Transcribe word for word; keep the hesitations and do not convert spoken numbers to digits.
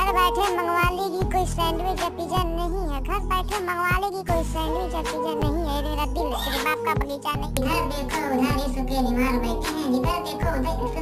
घर बैठे मंगवा लेगी कोई सैंडविच या पिज्जा नहीं है, घर बैठे मंगवा लेगी कोई सैंडविच या पिज्जा नहीं है। मेरा दिल तेरे बाप का बगीचा नहीं। इधर देखो उधर इसके बीमार बैठे हैं, इधर देखो उधर